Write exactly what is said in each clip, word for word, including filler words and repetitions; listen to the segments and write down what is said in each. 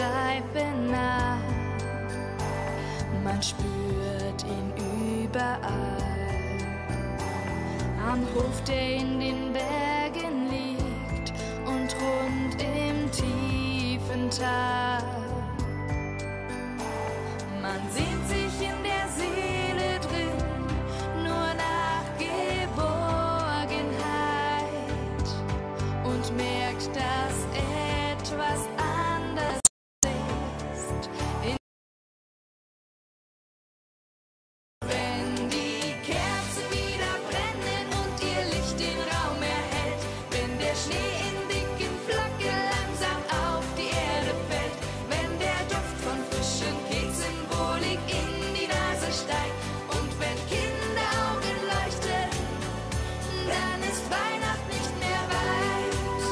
greifen nah. Man spürt ihn überall. Am Hof, der in den Bergen liegt und rund im tiefen Tal. Man sehnt sich in der Seele drin nur nach Geborgenheit und merkt, dass etwas anders ist. In wenn die Kerzen wieder brennen und ihr Licht den Raum erhält, wenn der Schnee in dicken Flocken langsam auf die Erde fällt, wenn der Duft von frischen Keksen wohlig in die Nase steigt und wenn Kinderaugen leuchten, dann ist Weihnacht nicht mehr weit.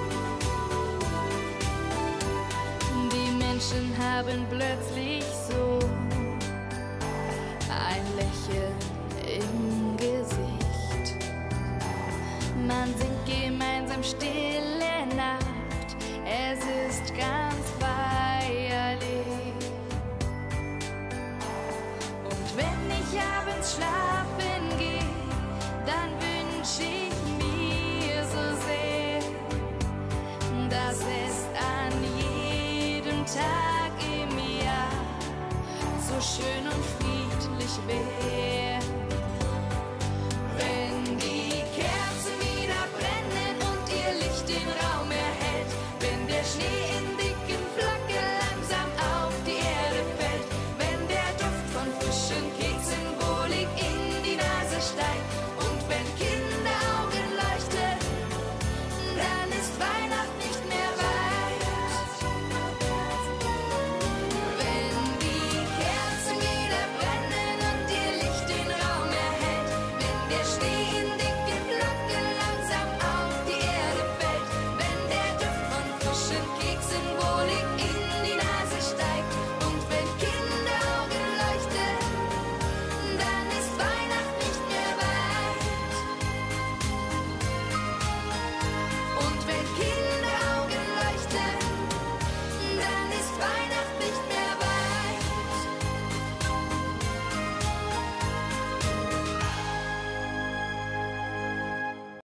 Die Menschen haben plötzlich so ein Lächeln im Gesicht. Man singt gemeinsam Stille Nacht, es ist ganz feierlich. Und wenn ich abends schlafen gehe, dann wünsche ich mir so sehr, dass es an jedem Tag im Jahr so schön und friedlich wäre. Wenn die Kerzen wieder brennen und ihr Licht den Raum erhält, wenn der Schnee in dicken Flocken langsam auf die Erde fällt, wenn der Duft von frischen Keksen wohlig in die Nase steigt und wenn Kinderaugen leuchten, dann ist Weihnacht nicht mehr weit. Wenn die Kerzen wieder brennen und ihr Licht den Raum erhält, wenn der Schnee in dicken Flocken langsam auf die Erde fällt, wenn der Duft von frischen Keksen wohlig